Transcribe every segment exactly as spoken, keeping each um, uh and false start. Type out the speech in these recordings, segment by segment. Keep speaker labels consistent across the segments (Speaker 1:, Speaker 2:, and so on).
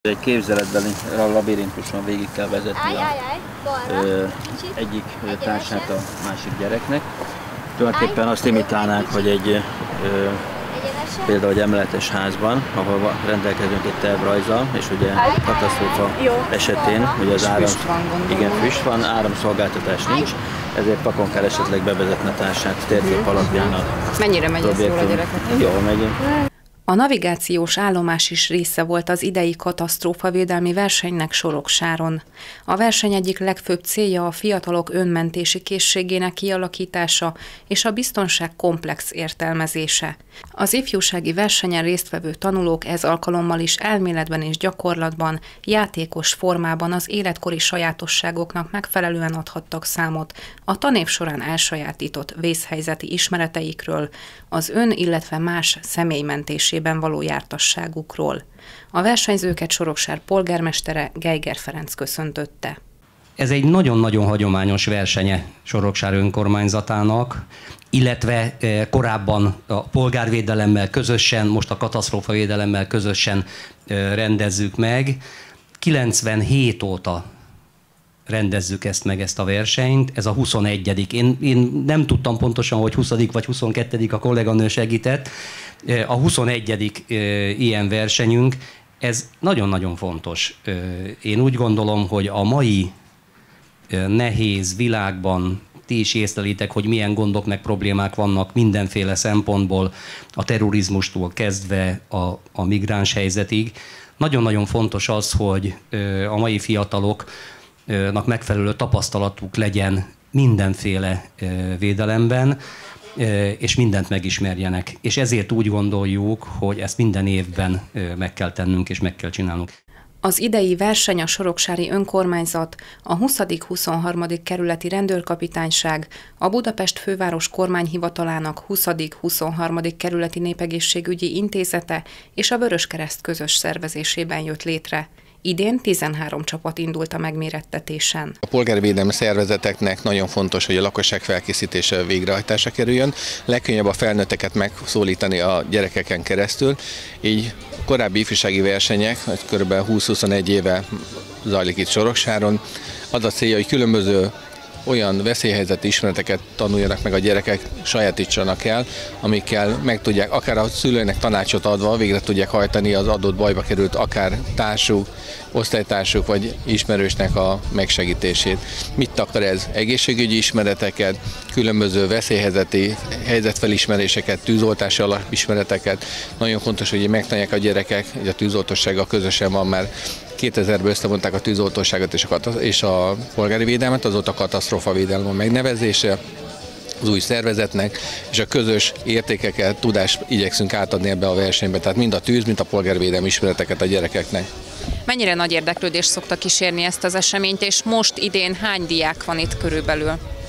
Speaker 1: Egy képzeletbeli labirintuson végig kell vezetni a, ö, egyik társát a másik gyereknek. Tulajdonképpen azt imitálnánk, hogy egy ö, például egy emeletes házban, ahol rendelkezünk egy tervrajzzal, és ugye katasztrófa esetén, hogy az áram, igen, füst van, áramszolgáltatás nincs, ezért pakon kell esetleg bevezetni a társát térkép alapján a
Speaker 2: Mennyire megy ez jól a gyerekeknek?
Speaker 1: Jól megyünk.
Speaker 3: A navigációs állomás is része volt az idei katasztrófavédelmi versenynek Soroksáron. A verseny egyik legfőbb célja a fiatalok önmentési készségének kialakítása és a biztonság komplex értelmezése. Az ifjúsági versenyen résztvevő tanulók ez alkalommal is elméletben és gyakorlatban, játékos formában az életkori sajátosságoknak megfelelően adhattak számot a tanév során elsajátított vészhelyzeti ismereteikről, az ön, illetve más személymentésében való jártasságukról. A versenyzőket Soroksár polgármestere Geiger Ferenc köszöntötte.
Speaker 4: Ez egy nagyon-nagyon hagyományos versenye Soroksár önkormányzatának, illetve korábban a polgárvédelemmel közösen, most a katasztrófavédelemmel közösen rendezzük meg. kilencvenhét óta rendezzük ezt meg, ezt a versenyt, ez a huszonegyedik Én, én nem tudtam pontosan, hogy huszadik vagy huszonkettő a kolléganő segített. A huszonegyedik ilyen versenyünk, ez nagyon-nagyon fontos. Én úgy gondolom, hogy a mai nehéz világban ti is észlelitek, hogy milyen gondok meg problémák vannak mindenféle szempontból, a terrorizmustól kezdve a, a migráns helyzetig. Nagyon-nagyon fontos az, hogy a mai fiataloknak megfelelő tapasztalatuk legyen mindenféle védelemben, és mindent megismerjenek. És ezért úgy gondoljuk, hogy ezt minden évben meg kell tennünk és meg kell csinálnunk.
Speaker 3: Az idei verseny a soroksári önkormányzat, a huszadik-huszonharmadik kerületi rendőrkapitányság, a Budapest főváros kormányhivatalának huszadik-huszonharmadik kerületi népegészségügyi intézete és a Vöröskereszt közös szervezésében jött létre. Idén tizenhárom csapat indult a megmérettetésen.
Speaker 5: A polgárvédelmi szervezeteknek nagyon fontos, hogy a lakosság felkészítése végrehajtásra kerüljön. Legkönnyebb a felnőtteket megszólítani a gyerekeken keresztül. Így korábbi ifjúsági versenyek, kb. húsz-huszonegy éve zajlik itt Soroksáron. Az a célja, hogy különböző olyan veszélyhelyzeti ismereteket tanuljanak meg a gyerekek, sajátítsanak el, amikkel meg tudják, akár a szülőnek tanácsot adva végre tudják hajtani az adott bajba került akár társuk, osztálytársuk vagy ismerősnek a megsegítését. Mit akar ez? Egészségügyi ismereteket, különböző veszélyhelyzeti helyzetfelismeréseket, tűzoltási alapismereteket. Nagyon fontos, hogy megtanulják a gyerekek, hogy a tűzoltósággal közösen van már kétezerben összevonták a tűzoltóságot és a, és a polgári védelmet, azóta a katasztrófavédelem a megnevezése az új szervezetnek, és a közös értékeket, tudást igyekszünk átadni ebbe a versenybe, tehát mind a tűz, mind a polgárvédelmi ismereteket a gyerekeknek.
Speaker 2: Mennyire nagy érdeklődés szokta kísérni ezt az eseményt, és most idén hány diák van itt körülbelül?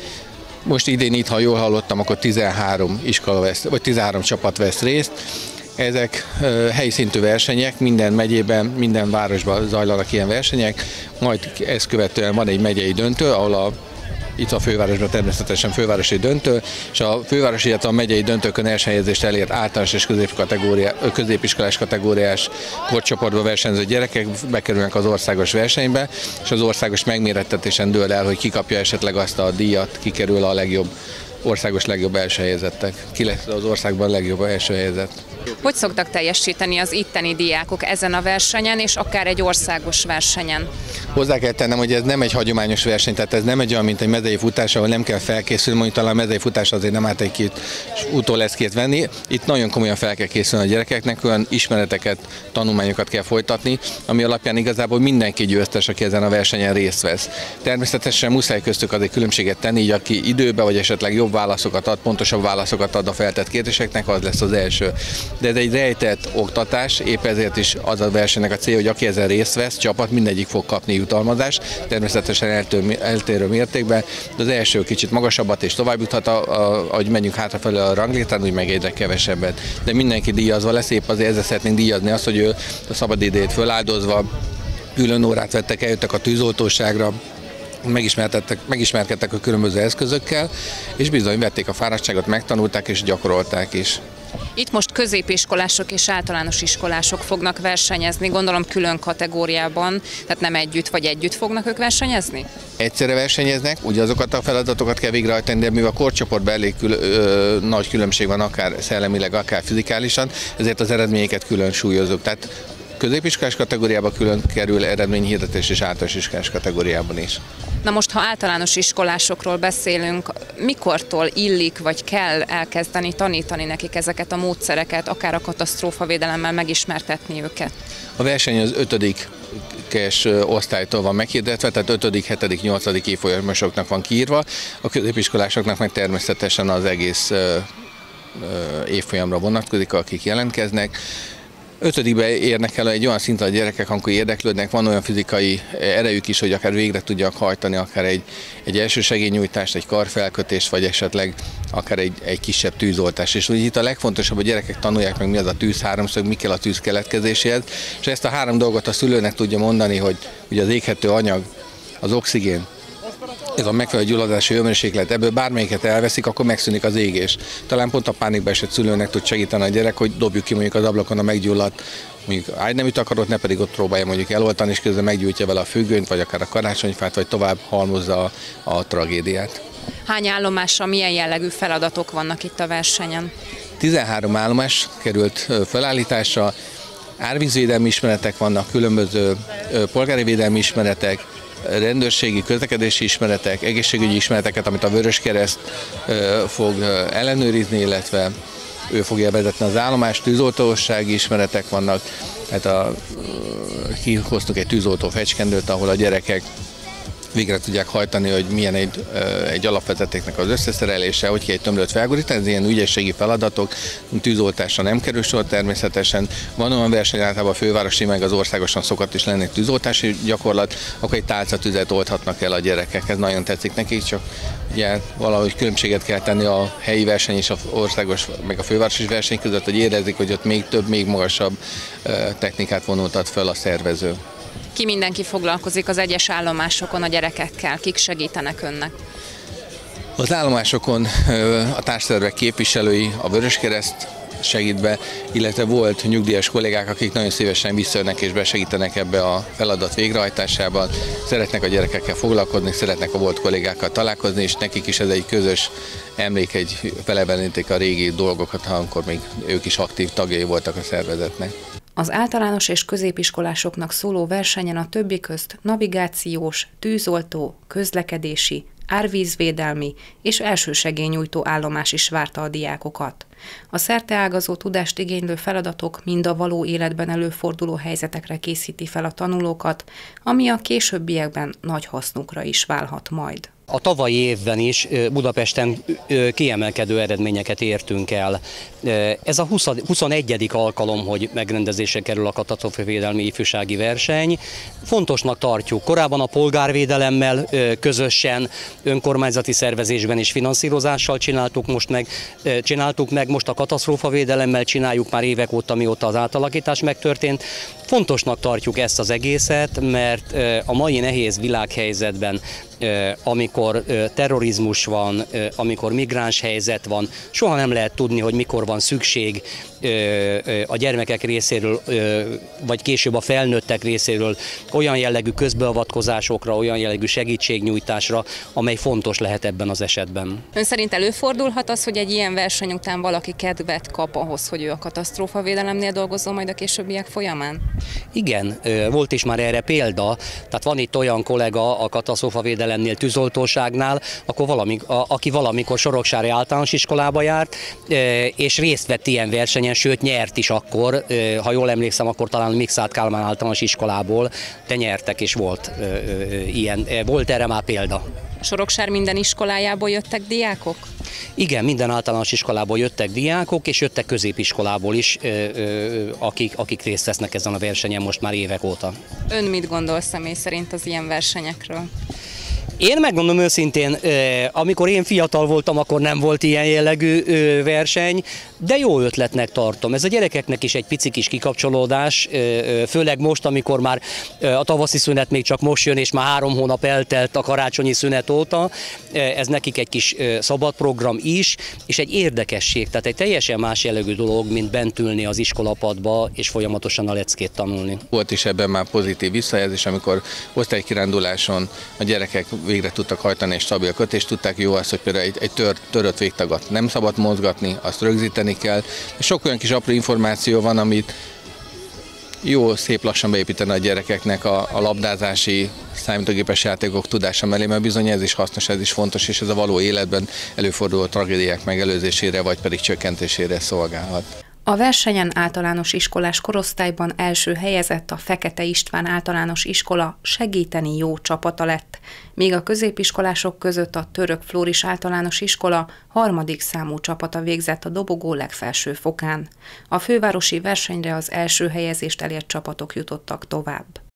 Speaker 5: Most idén itt, ha jól hallottam, akkor tizenhárom iskola vesz, vagy tizenhárom csapat vesz részt. Ezek uh, helyi szintű versenyek, minden megyében, minden városban zajlanak ilyen versenyek, majd ezt követően van egy megyei döntő, ahol a, itt a fővárosban természetesen fővárosi döntő, és a fővárosi, illetve a megyei döntőkön első helyezést elért általános és középiskolás kategóriás korcsoportba versenyző gyerekek bekerülnek az országos versenybe, és az országos megmérettetésen dől el, hogy ki kapja esetleg azt a díjat, ki kerül a legjobb országos legjobb első helyezettek. Ki lesz az országban legjobb első helyezett.
Speaker 2: Hogy szoktak teljesíteni az itteni diákok ezen a versenyen, és akár egy országos versenyen?
Speaker 5: Hozzá kell tennem, hogy ez nem egy hagyományos verseny, tehát ez nem egy olyan, mint egy mezei futás, ahol nem kell felkészülni, mondjuk talán a mezei futás azért nem át egy-két utóleszkét venni. Itt nagyon komolyan fel kell készülni a gyerekeknek, olyan ismereteket, tanulmányokat kell folytatni, ami alapján igazából mindenki győztes, aki ezen a versenyen részt vesz. Természetesen muszáj köztük azért különbséget tenni, így aki időbe vagy esetleg jobb válaszokat ad, pontosabb válaszokat ad a feltett kérdéseknek, az lesz az első. De ez egy rejtett oktatás, épp ezért is az a versenynek a célja, hogy aki ezen részt vesz, csapat mindegyik fog kapni jutalmazást, természetesen eltő, eltérő mértékben, de az első kicsit magasabbat és tovább juthat, a, a, ahogy menjünk hátrafelé a ranglétrán, úgy meg egyre kevesebbet. De mindenki díjazva lesz, épp azért ezzel szeretnénk díjazni azt, hogy ő a szabadidejét föláldozva, külön órát vettek, eljöttek a tűzoltóságra, megismerkedtek, megismerkedtek a különböző eszközökkel, és bizony vették a fáradtságot, megtanulták és gyakorolták is.
Speaker 2: Itt most középiskolások és általános iskolások fognak versenyezni, gondolom külön kategóriában, tehát nem együtt vagy együtt fognak ők versenyezni?
Speaker 5: Egyszerre versenyeznek, ugyanazokat a feladatokat kell végrehajtani, de mivel a korcsoportban elég kül ö, nagy különbség van, akár szellemileg, akár fizikálisan, ezért az eredményeket külön súlyozunk. Tehát középiskolás kategóriában külön kerül eredményhirdetés és általános iskolás kategóriában is.
Speaker 2: Na most, ha általános iskolásokról beszélünk, mikortól illik vagy kell elkezdeni tanítani nekik ezeket a módszereket, akár a katasztrófavédelemmel megismertetni őket?
Speaker 5: A verseny az ötödikes osztálytól van meghirdetve, tehát ötödik, hetedik, nyolcadik évfolyamosoknak van kiírva, a középiskolásoknak meg természetesen az egész évfolyamra vonatkozik, akik jelentkeznek. Ötödikben érnek el egy olyan szinten a gyerekek, amikor érdeklődnek, van olyan fizikai erejük is, hogy akár végre tudják hajtani, akár egy, egy elsősegélynyújtást, egy karfelkötést, vagy esetleg akár egy, egy kisebb tűzoltást. És ugye itt a legfontosabb, a gyerekek tanulják meg, mi az a tűz háromszög, mi kell a tűz keletkezéséhez, és ezt a három dolgot a szülőnek tudja mondani, hogy ugye az éghető anyag, az oxigén, ez a megfelelő gyulladási hőmérséklet, ebből bármelyiket elveszik, akkor megszűnik az égés. Talán pont a pánikba esett szülőnek tud segíteni a gyerek, hogy dobjuk ki mondjuk az ablakon a meggyulladt mondjuk ágynemű takarót, ne pedig ott próbálja mondjuk eloltani, és közben meggyújtja vele a függönyt, vagy akár a karácsonyfát, vagy tovább halmozza a, a tragédiát.
Speaker 2: Hány állomásra milyen jellegű feladatok vannak itt a versenyen?
Speaker 5: tizenhárom állomás került felállításra, árvízvédelmi ismeretek vannak, különböző polgári védelmi ismeretek, rendőrségi, közlekedési ismeretek, egészségügyi ismereteket, amit a Vöröskereszt fog ellenőrizni, illetve ő fogja vezetni az állomást, tűzoltósági ismeretek vannak, hát a, kihoztuk egy tűzoltó fecskendőt, ahol a gyerekek végre tudják hajtani, hogy milyen egy, egy alapvezetéknek az összeszerelése, hogy kell egy tömlőt felgurítani, ez ilyen ügyességi feladatok, tűzoltásra nem kerül sor természetesen. Van olyan verseny, általában a fővárosi, meg az országosan szokott is lenni tűzoltási gyakorlat, akkor egy tálcatüzet oldhatnak el a gyerekek, ez nagyon tetszik nekik, csak ugye valahogy különbséget kell tenni a helyi verseny és az országos, meg a fővárosi verseny között, hogy érezzék, hogy ott még több, még magasabb technikát vonultat fel a szervező.
Speaker 2: Ki mindenki foglalkozik az egyes állomásokon a gyerekekkel? Kik segítenek önnek?
Speaker 5: Az állomásokon a társszervek képviselői, a Vöröskereszt segít be, illetve volt nyugdíjas kollégák, akik nagyon szívesen visszajönnek és besegítenek ebbe a feladat végrehajtásában. Szeretnek a gyerekekkel foglalkozni, szeretnek a volt kollégákkal találkozni, és nekik is ez egy közös emlék, egy felelevenítik a régi dolgokat, amikor még ők is aktív tagjai voltak a szervezetnek.
Speaker 3: Az általános és középiskolásoknak szóló versenyen a többi közt navigációs, tűzoltó, közlekedési, árvízvédelmi és elsősegélynyújtó állomás is várta a diákokat. A szerteágazó tudást igénylő feladatok mind a való életben előforduló helyzetekre készíti fel a tanulókat, ami a későbbiekben nagy hasznukra is válhat majd.
Speaker 4: A tavalyi évben is Budapesten kiemelkedő eredményeket értünk el. Ez a huszonegyedik alkalom, hogy megrendezésre kerül a katasztrófavédelmi ifjúsági verseny. Fontosnak tartjuk. Korábban a polgárvédelemmel közösen, önkormányzati szervezésben és finanszírozással csináltuk, most meg, csináltuk meg, most a katasztrófavédelemmel csináljuk már évek óta, mióta az átalakítás megtörtént. Fontosnak tartjuk ezt az egészet, mert a mai nehéz világhelyzetben, amikor terrorizmus van, amikor migráns helyzet van, soha nem lehet tudni, hogy mikor van szükség a gyermekek részéről, vagy később a felnőttek részéről olyan jellegű közbeavatkozásokra, olyan jellegű segítségnyújtásra, amely fontos lehet ebben az esetben.
Speaker 2: Ön szerint előfordulhat az, hogy egy ilyen verseny után valaki kedvet kap ahhoz, hogy ő a katasztrófavédelemnél dolgozzon majd a későbbiek folyamán?
Speaker 4: Igen, volt is már erre példa, tehát van itt olyan kollega a katasztrófavédelemnél, tűzoltóságnál, akkor valami, a, aki valamikor Soroksári általános iskolába járt, és részt vett ilyen versenyen, sőt nyert is akkor, ha jól emlékszem, akkor talán Mikszáth Kálmán általános iskolából, de nyertek, és volt ilyen, volt erre már példa.
Speaker 2: Soroksár minden iskolájából jöttek diákok?
Speaker 4: Igen, minden általános iskolából jöttek diákok, és jöttek középiskolából is, akik, akik részt vesznek ezen a versenyen most már évek óta.
Speaker 2: Ön mit gondol személy szerint az ilyen versenyekről?
Speaker 4: Én megmondom őszintén, amikor én fiatal voltam, akkor nem volt ilyen jellegű verseny, de jó ötletnek tartom. Ez a gyerekeknek is egy pici kis kikapcsolódás, főleg most, amikor már a tavaszi szünet még csak most jön, és már három hónap eltelt a karácsonyi szünet óta. Ez nekik egy kis szabad program is, és egy érdekesség, tehát egy teljesen más jellegű dolog, mint bent ülni az iskolapadba, és folyamatosan a leckét tanulni.
Speaker 5: Volt is ebben már pozitív visszajelzés, amikor osztálykiránduláson a gyerekek végre tudtak hajtani egy stabil kötést, tudták jó az, hogy például egy, egy tör, törött végtagat nem szabad mozgatni, azt rögzíteni kell. És sok olyan kis apró információ van, amit jó, szép lassan beépíteni a gyerekeknek a, a labdázási, számítógépes játékok tudása mellé, mert bizony ez is hasznos, ez is fontos, és ez a való életben előforduló tragédiák megelőzésére, vagy pedig csökkentésére szolgálhat.
Speaker 3: A versenyen általános iskolás korosztályban első helyezett a Fekete István általános iskola segíteni jó csapata lett, míg a középiskolások között a Török Flóris általános iskola harmadik számú csapata végzett a dobogó legfelső fokán. A fővárosi versenyre az első helyezést elért csapatok jutottak tovább.